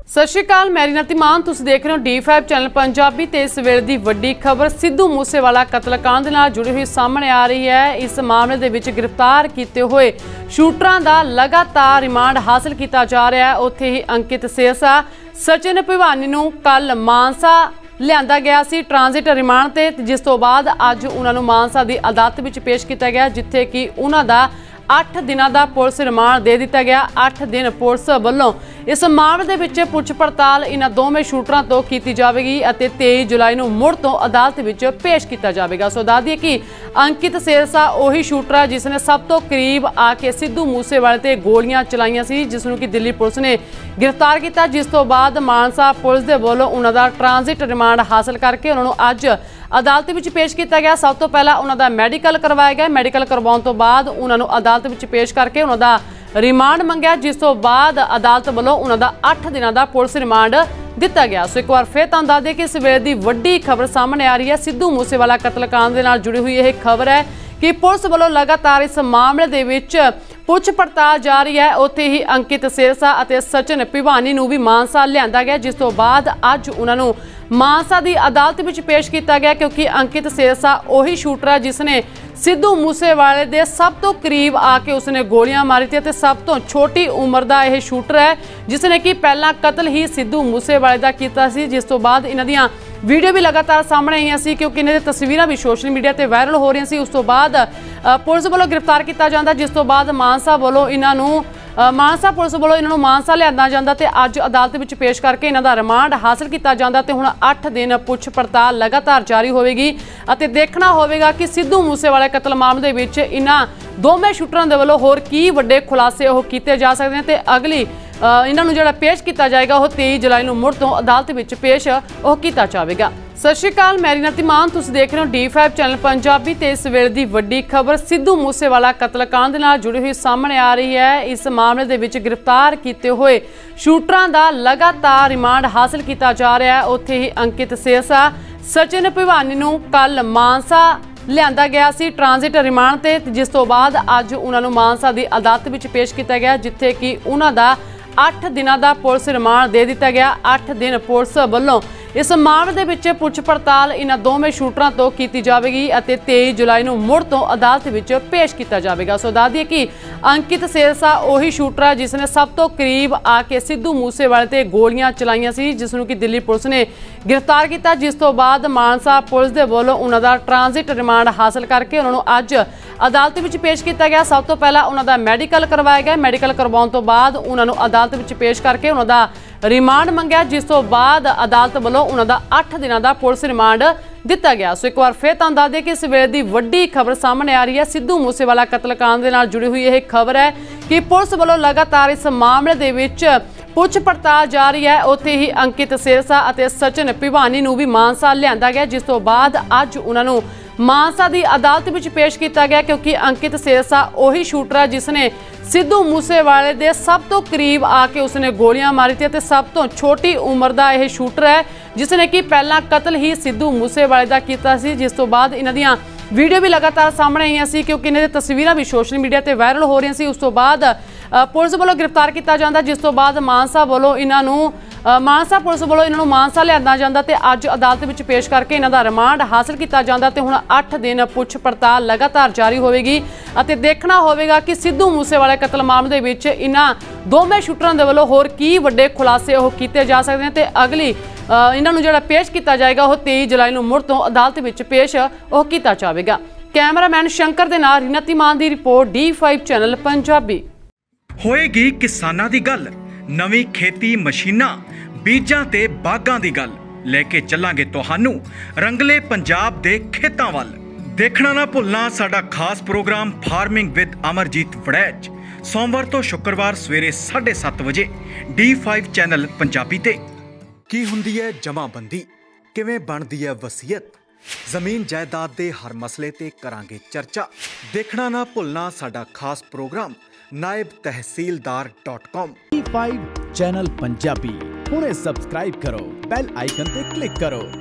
सत श्री अकाल, मैं रीना तिमान। तुसीं देख रहे हो D5 चैनल पंजाबी। ते इस वेले दी वड्डी खबर सिद्धू मूसेवाला कतलकांड दे नाल जुड़ी हुई सामने आ रही है। इस मामले दे विच गिरफ्तार किए हुए शूटरां दा लगातार रिमांड हासिल किया जा रहा है। उत्थे ही अंकित सेरसा, सचिन भिवानी नूं कल मानसा लिआंदा गया सी ट्रांजिट रिमांड ते, जिस तो बाद अज उन्हां नूं मानसा दी अदालत विच पेश किया गया, जिथे कि उन्हां दा 8 दिनों का पुलिस रिमांड दे दिता गया। 8 दिन पुलिस वालों इस मामले दे विच पुछ पड़ताल इन्हां दोवें शूटरां तो की जाएगी और 23 जुलाई नूं मुड़ तो अदालत विच पेश किया जाएगा। सो दस दिए कि अंकित सेरसा उही शूटर है जिसने सब तो करीब आके सिद्धू मूसेवाले ते गोलियां चलाइयां सी, जिसनूं कि दिल्ली पुलिस ने गिरफ्तार किया। जिस तो बाद मानसा पुलिस दे वल्लों उन्हां दा ट्रांजिट रिमांड हासिल करके उन्होंने अज अदालत विच पेश किया गया। सब तो पहला उन्हां दा मैडिकल करवाया गया। मैडिकल करवाउण तो बाद उन्हां नूं अदालत विच पेश करके उन्हां दा रिमांड मंगया, जिस तो बाद अदालत वालों उन्हां दा 8 दिनों का पुलिस रिमांड दिता गया। सो एक बार फिर तुहानूं दस दें कि इस वेले दी वड्डी खबर सामने आ रही है। सिद्धू मूसेवाला कतलकांड दे नाल जुड़ी हुई यह खबर है कि पुलिस वालों लगातार इस मामले दे विच पुछ पड़ताल जारी है। उत्थे ही अंकित सेरसा और सचिन भिवानी नूं भी मानसा लिआंदा गया, जिस तो बाद अज उन्हां नूं मानसा की अदालत विच पेश किया गया, क्योंकि अंकित सेरसा उही शूटर है जिसने सिद्धू मूसेवाले दे सब तो करीब आके उसने गोलियां मारी थी। सब तो छोटी उम्र का यह शूटर है जिसने कि पहला कतल ही सिद्धू मूसेवाले का किया सी, जिस तो बाद इन्हां दियां वीडियो भी लगातार सामने आईयां सी, क्योंकि इन्हां दी तस्वीरां भी सोशल मीडिया ते वायरल हो रही सी। उस तो बाद पुलिस वालों गिरफ्तार किया जाता, जिस तो बाद मानसा वालों इन्हां नूं मानसा पुलिस वालों इन्हों मानसा लिआंदा जांदा ते अज अदालत विच पेश करके इन्हां दा रिमांड हासिल किया जांदा ते हुण 8 दिन पुछ पड़ताल लगातार जारी होवेगी अते देखना होवेगा कि सिद्धू मूसेवाले कतल मामले दे विच इन्हां दोवें शूटरां दे वल्लों होर की वड्डे खुलासे ओह कीते जा सकदे ने ते अगली इन्हां नूं जिहड़ा पेश किया जाएगा वह 23 जुलाई नूं मुड़ तो अदालत विच पेश ओह किया जावेगा। सत श्री अकाल, मैं रीना तिमान। तुसीं देख रहे हो D5 चैनल पंजाबी ते इस वेले दी वड्डी खबर सिद्धू मूसेवाला कतलकांड दे नाल जुड़ी हुई सामने आ रही है। इस मामले दे विच गिरफ्तार किए हुए शूटरां दा लगातार रिमांड हासिल किया जा रहा है। उत्थे ही अंकित सेरसा, सचिन भिवानी नूं कल मानसा लिआंदा गया सी ट्रांजिट रिमांड ते, जिस तो बाद अज उन्हां नूं मानसा दी अदालत विच पेश किया गया, जिथे कि उन्हां दा 8 दिनों का पुलिस रिमांड दे दिता गया। 8 दिन पुलिस वालों इस मामले दे विच पुछ पड़ताल इन्हां दोवें शूटरां तो की जाएगी और 23 जुलाई नूं मुड़ तो अदालत विच पेश किया जाएगा। सो दस दिए कि अंकित सेरसा उही शूटर है जिसने सब तो करीब आके सिद्धू मूसेवाले ते गोलियां चलाइयां सी, जिसनूं कि दिल्ली पुलिस ने गिरफ्तार किया। जिस तो बाद मानसा पुलिस दे वल्लों उन्हां दा ट्रांजिट रिमांड हासिल करके उन्हां नूं अज अदालत विच पेश किया गया। सब तो पहला उन्हां दा मैडिकल करवाया गया। मैडिकल करवाउण तो बाद उन्हां नूं अदालत विच पेश करके उन्हां दा रिमांड मंगया, जिस तो बाद अदालत वालों उन्हां दा 8 दिनों का पुलिस रिमांड दिता गया। सो एक बार फिर तुहानूं दस दें कि इस वेले दी वड्डी खबर सामने आ रही है। सिद्धू मूसेवाला कतलकांड दे नाल जुड़ी हुई यह खबर है कि पुलिस वालों लगातार इस मामले दे विच पुछ पड़ताल जारी है। उत्थे ही अंकित सेरसा और सचिन भिवानी नूं भी मानसा लिआंदा गया, जिस तो बाद अज उन्हां नूं मानसा की अदालत विच पेश किया गया, क्योंकि अंकित सेरसा उही शूटर है जिसने सिद्धू मूसेवाले दे सब तो करीब आके उसने गोलियां मारी थी। सब तो छोटी उम्र का यह शूटर है जिसने कि पहला कतल ही सिद्धू मूसेवाले का किया सी, जिस तो बाद इन्हां दियां वीडियो भी लगातार सामने आईयां सी, क्योंकि इन्हां दी तस्वीरां भी सोशल मीडिया ते वायरल हो रही सी। उस तो बाद पुलिस वालों गिरफ्तार किया जाता, जिस तो बाद मानसा वालों इन्हां नूं मानसा पुलिस वालों इन्हां नूं मानसा लिआंदा जांदा ते अज अदालत विच पेश करके इन्हां दा रिमांड हासिल किया जांदा ते हुण 8 दिन पुछ पड़ताल लगातार जारी होवेगी अते देखना होवेगा कि सिद्धू मूसेवाले कतल मामले दे विच इन्हां दोवें शूटरां दे वल्लों होर की वड्डे खुलासे ओह कीते जा सकदे ने ते अगली इन्हां नूं जिहड़ा पेश किया जाएगा वह 23 जुलाई नूं मुड़ तो अदालत विच पेश ओह किया जावेगा। कैमरामैन शंकर दे नाल रीना तिमान दी रिपोर्ट D5 चैनल पंजाबी। होएगी किसानां दी गल, नवीं खेती मशीनां बीजां ते बागां दी गल लेके चलांगे तुहानू रंगले पंजाब दे खेतां वल। देखना ना भुलना साडा खास program farming with Amarjeet Waraich, सोमवार तो शुक्रवार सवेरे 7:30 बजे D5 चैनल पंजाबी ते। की हुंदी है जमाबंदी, किवें बनदी है वसीयत, जमीन जायदाद दे हर मसले ते करांगे चर्चा। देखना ना भुलना साडा खास programme naibtehsildar.com। D5 channel Punjabi हुणे सब्सक्राइब करो, बेल आइकन ते क्लिक करो।